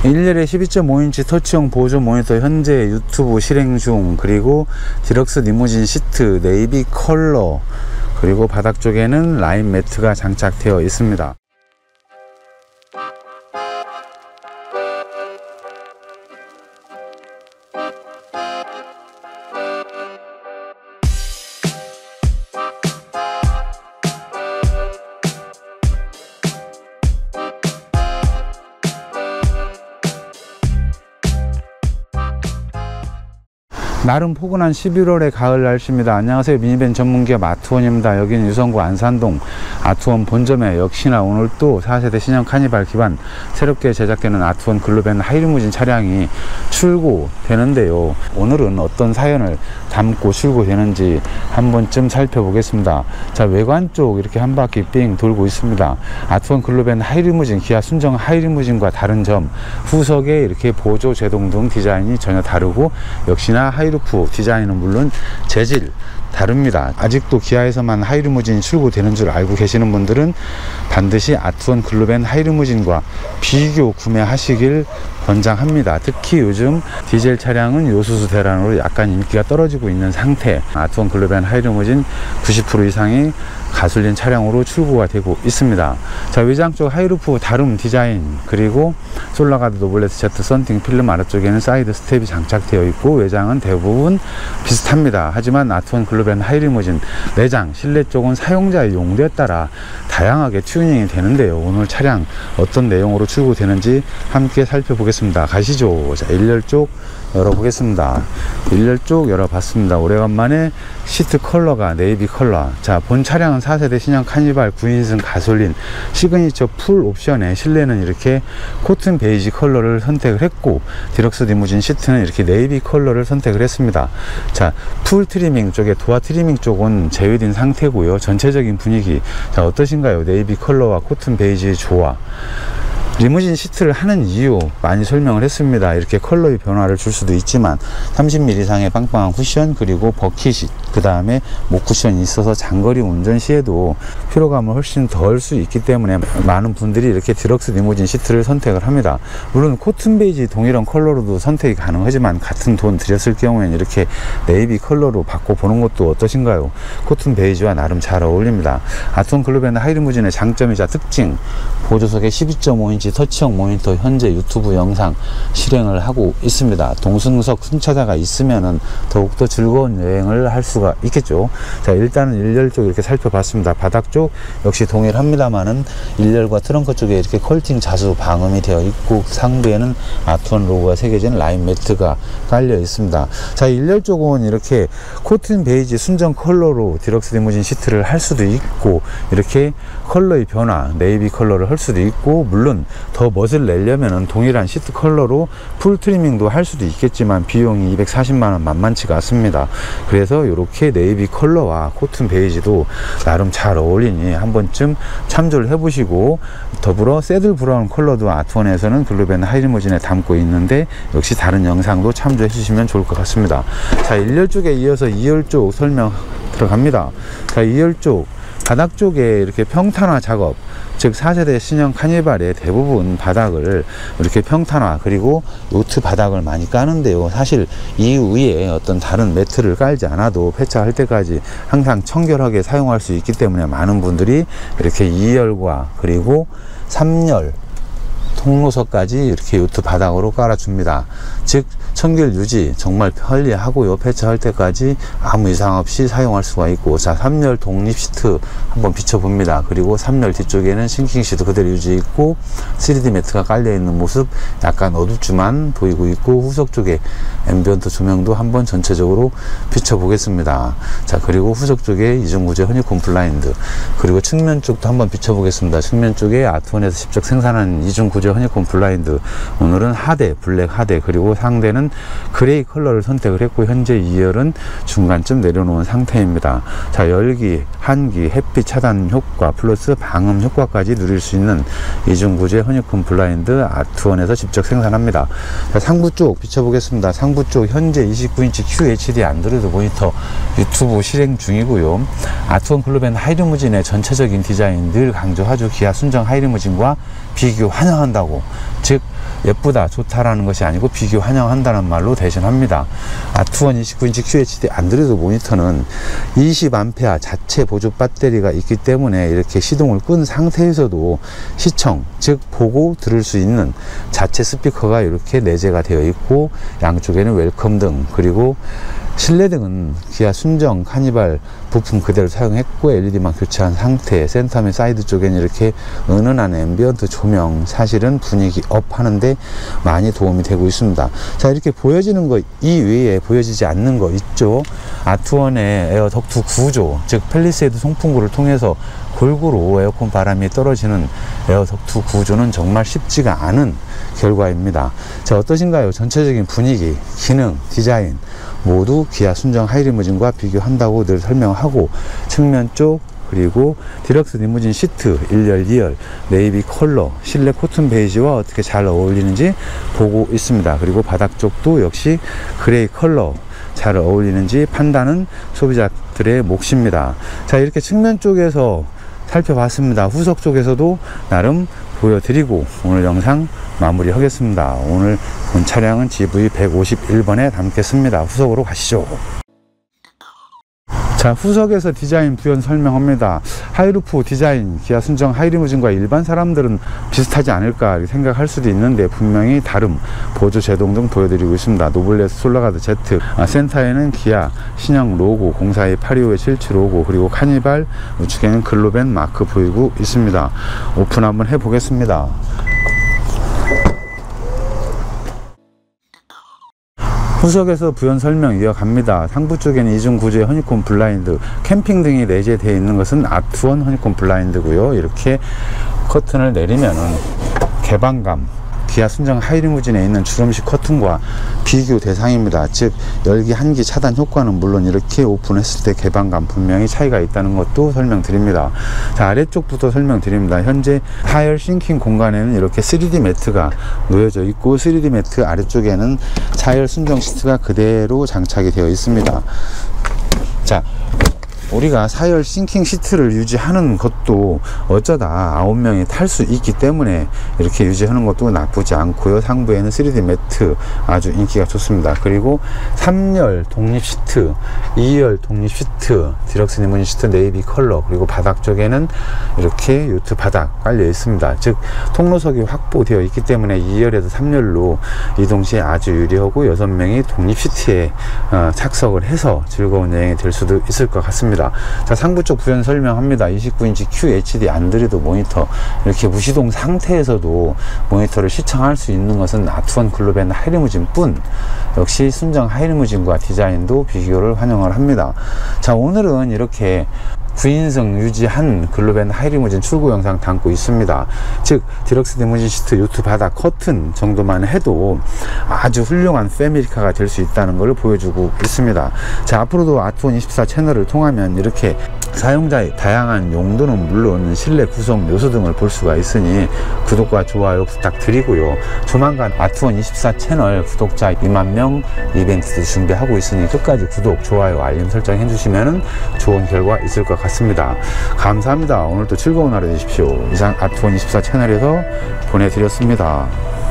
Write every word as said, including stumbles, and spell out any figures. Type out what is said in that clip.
일열에 십이 점 오 인치 터치형 보조 모니터 현재 유튜브 실행 중, 그리고 디럭스 리무진 시트 네이비 컬러, 그리고 바닥 쪽에는 라인 매트가 장착되어 있습니다. 나름 포근한 십일월의 가을 날씨입니다. 안녕하세요. 미니밴 전문기업 아트원입니다. 여기는 유성구 안산동 아트원 본점에 역시나 오늘 또 사 세대 신형 카니발 기반 새롭게 제작되는 아트원 글로벤 하이리무진 차량이 출고되는데요. 오늘은 어떤 사연을 담고 출고되는지 한 번쯤 살펴보겠습니다. 자, 외관 쪽 이렇게 한 바퀴 삥 돌고 있습니다. 아트원 글로벤 하이리무진, 기아 순정 하이리무진과 다른 점, 후석에 이렇게 보조 제동 등 디자인이 전혀 다르고, 역시나 하이 루프 디자인은 물론 재질 다릅니다. 아직도 기아에서만 하이리무진이 출고되는 줄 알고 계시는 분들은 반드시 아트원 글로벤 하이리무진과 비교 구매하시길 권장합니다. 특히 요즘 디젤 차량은 요수수 대란으로 약간 인기가 떨어지고 있는 상태, 아트원 글로벤 하이리무진 구십 퍼센트 이상이 가솔린 차량으로 출고가 되고 있습니다. 자, 외장 쪽 하이루프 다름 디자인, 그리고 솔라가드 노블레스 제트 썬팅 필름 아래쪽에는 사이드 스텝이 장착되어 있고, 외장은 대부분 비슷합니다. 하지만 아트원 글로벤 하이리무진 내장, 실내 쪽은 사용자의 용도에 따라 다양하게 튜닝이 되는데요. 오늘 차량 어떤 내용으로 출고되는지 함께 살펴보겠습니다. 가시죠. 자, 일열 쪽 열어보겠습니다. 일열 쪽 열어봤습니다. 오래간만에 시트 컬러가 네이비 컬러. 자, 본 차량은 사 세대 신형 카니발 구 인승 가솔린 시그니처 풀 옵션에 실내는 이렇게 코튼 베이지 컬러를 선택을 했고, 디럭스 리무진 시트는 이렇게 네이비 컬러를 선택을 했습니다. 자, 풀 트리밍 쪽에 도어 트리밍 쪽은 제외된 상태고요. 전체적인 분위기 자, 어떠신가요? 네이비 컬러와 코튼 베이지의 조화. 리무진 시트를 하는 이유 많이 설명을 했습니다. 이렇게 컬러의 변화를 줄 수도 있지만 삼십 밀리미터 이상의 빵빵한 쿠션, 그리고 버킷이, 그 다음에 목 쿠션이 있어서 장거리 운전 시에도 피로감을 훨씬 덜 수 있기 때문에 많은 분들이 이렇게 디럭스 리무진 시트를 선택을 합니다. 물론 코튼 베이지 동일한 컬러로도 선택이 가능하지만 같은 돈 들였을 경우에는 이렇게 네이비 컬러로 바꿔보는 것도 어떠신가요? 코튼 베이지와 나름 잘 어울립니다. 아트원 글로벤 하이리무진의 장점이자 특징, 보조석에 십이 점 오 인치 터치형 모니터 현재 유튜브 영상 실행을 하고 있습니다. 동승석 승차자가 있으면은 더욱더 즐거운 여행을 할 수가 있겠죠. 자, 일단은 일열 쪽 이렇게 살펴봤습니다. 바닥 쪽 역시 동일합니다만은 일열과 트렁크 쪽에 이렇게 컬팅 자수 방음이 되어 있고, 상부에는 아트원 로고가 새겨진 라인 매트가 깔려 있습니다. 자, 일열 쪽은 이렇게 코튼 베이지 순정 컬러로 디럭스 리무진 시트를 할 수도 있고, 이렇게 컬러의 변화 네이비 컬러를 할 수도 있고, 물론 더 멋을 내려면 동일한 시트 컬러로 풀 트리밍도 할 수도 있겠지만 비용이 이백사십만 원 만만치가 않습니다. 그래서 이렇게 네이비 컬러와 코튼 베이지도 나름 잘 어울리니 한 번쯤 참조를 해보시고, 더불어 새들 브라운 컬러도 아트원에서는 글로벤 하이리무진에 담고 있는데 역시 다른 영상도 참조해 주시면 좋을 것 같습니다. 자, 일열 쪽에 이어서 이열 쪽 설명 들어갑니다. 자, 이열 쪽 바닥 쪽에 이렇게 평탄화 작업, 즉 사 세대 신형 카니발의 대부분 바닥을 이렇게 평탄화, 그리고 요트 바닥을 많이 까는데요. 사실 이 위에 어떤 다른 매트를 깔지 않아도 폐차할 때까지 항상 청결하게 사용할 수 있기 때문에 많은 분들이 이렇게 이열과 그리고 삼열 통로석까지 이렇게 요트 바닥으로 깔아줍니다. 즉 청결 유지 정말 편리하고요. 폐차할 때까지 아무 이상 없이 사용할 수가 있고, 자, 삼열 독립 시트 한번 비춰봅니다. 그리고 삼열 뒤쪽에는 싱킹 시트 그대로 유지 있고, 쓰리디 매트가 깔려 있는 모습 약간 어둡지만 보이고 있고, 후석 쪽에 앰비언트 조명도 한번 전체적으로 비춰보겠습니다. 자, 그리고 후석 쪽에 이중구조 허니콤 블라인드, 그리고 측면 쪽도 한번 비춰보겠습니다. 측면 쪽에 아트원에서 직접 생산한 이중구조 허니콤 블라인드, 오늘은 하대, 블랙 하대, 그리고 상대는 그레이 컬러를 선택을 했고, 현재 이열은 중간쯤 내려놓은 상태입니다. 자, 열기, 한기, 햇빛 차단 효과 플러스 방음 효과까지 누릴 수 있는 이중구조 허니콤 블라인드 아트원에서 직접 생산합니다. 자, 상부 쪽 비춰보겠습니다. 상부 쪽 현재 이십구 인치 큐에이치디 안드로이드 모니터 유튜브 실행 중이고요. 아트원 글로벤 하이리무진의 전체적인 디자인 늘 강조하죠. 기아 순정 하이리무진과 비교 환영한다고. 즉 예쁘다 좋다라는 것이 아니고 비교 환영한다는 말로 대신합니다. 아트원 이십구 인치 큐에이치디 안드로이드 모니터는 이십 암페어 자체 보조 배터리가 있기 때문에 이렇게 시동을 끈 상태에서도 시청, 즉 보고 들을 수 있는 자체 스피커가 이렇게 내재가 되어 있고, 양쪽에는 웰컴 등, 그리고 실내등은 기아 순정 카니발 부품 그대로 사용했고 엘이디만 교체한 상태, 센터 및 사이드 쪽에는 이렇게 은은한 앰비언트 조명, 사실은 분위기 업 하는데 많이 도움이 되고 있습니다. 자, 이렇게 보여지는 것 이외에 보여지지 않는 거 있죠. 아트원의 에어 덕트 구조, 즉 펠리세이드 송풍구를 통해서 골고루 에어컨 바람이 떨어지는 에어 덕트 구조는 정말 쉽지가 않은 결과입니다. 자, 어떠신가요? 전체적인 분위기, 기능, 디자인 모두 기아 순정 하이리무진과 비교한다고 늘 설명하고, 측면 쪽 그리고 디럭스 리무진 시트 일 열, 이 열 네이비 컬러, 실내 코튼 베이지와 어떻게 잘 어울리는지 보고 있습니다. 그리고 바닥 쪽도 역시 그레이 컬러 잘 어울리는지 판단은 소비자들의 몫입니다. 자, 이렇게 측면 쪽에서 살펴봤습니다. 후석 쪽에서도 나름 보여드리고 오늘 영상 마무리 하겠습니다. 오늘 본 차량은 지브이 백오십일 번에 담겠습니다. 후석으로 가시죠. 자, 후석에서 디자인 부연 설명합니다. 하이루프 디자인, 기아 순정 하이리무진과 일반 사람들은 비슷하지 않을까 이렇게 생각할 수도 있는데 분명히 다름, 보조 제동 등 보여드리고 있습니다. 노블레스 솔라가드 Z, 아, 센터에는 기아 신형 로고 공사이 팔이오의 칠칠 로고, 그리고 카니발 우측에는 글로벤 마크 보이고 있습니다. 오픈 한번 해보겠습니다. 후석에서 부연 설명 이어갑니다. 상부 쪽에는 이중 구조의 허니콤 블라인드, 캠핑 등이 내재되어 있는 것은 아트원 허니콤 블라인드고요. 이렇게 커튼을 내리면은 개방감, 기아 순정 하이리무진에 있는 주름식 커튼과 비교 대상입니다. 즉 열기 한기 차단 효과는 물론 이렇게 오픈했을 때 개방감 분명히 차이가 있다는 것도 설명드립니다. 자, 아래쪽부터 설명드립니다. 현재 하열 싱킹 공간에는 이렇게 쓰리디 매트가 놓여져 있고, 쓰리디 매트 아래쪽에는 차열 순정 시트가 그대로 장착이 되어 있습니다. 자, 우리가 사열 싱킹 시트를 유지하는 것도 어쩌다 아홉 명이 탈 수 있기 때문에 이렇게 유지하는 것도 나쁘지 않고요. 상부에는 쓰리디 매트 아주 인기가 좋습니다. 그리고 삼 열 독립 시트, 이 열 독립 시트, 디럭스 리무진 시트 네이비 컬러, 그리고 바닥 쪽에는 이렇게 요트 바닥 깔려 있습니다. 즉 통로석이 확보되어 있기 때문에 이 열에서 삼 열로 이동 시에 아주 유리하고 여섯 명이 독립 시트에 어, 착석을 해서 즐거운 여행이 될 수도 있을 것 같습니다. 자, 상부 쪽 부연 설명합니다. 이십구 인치 큐에이치디 안드로이드 모니터, 이렇게 무시동 상태에서도 모니터를 시청할 수 있는 것은 아트원 글로벤 하이리무진 뿐, 역시 순정 하이리무진과 디자인도 비교를 환영을 합니다. 자, 오늘은 이렇게 구 인승 유지한 글로벤 하이리무진 출고 영상 담고 있습니다. 즉 디럭스 리무진 시트, 요트 바닥, 커튼 정도만 해도 아주 훌륭한 패밀리카가 될 수 있다는 것을 보여주고 있습니다. 자, 앞으로도 아트원 이십사 채널을 통하면 이렇게 사용자의 다양한 용도는 물론 실내 구성 요소 등을 볼 수가 있으니 구독과 좋아요 부탁드리고요. 조만간 아트원 이십사 채널 구독자 이만 명 이벤트도 준비하고 있으니 끝까지 구독, 좋아요, 알림 설정 해주시면 좋은 결과 있을 것 같습니다. 감사합니다. 오늘도 즐거운 하루 되십시오. 이상 아트원 이십사 채널에서 보내드렸습니다.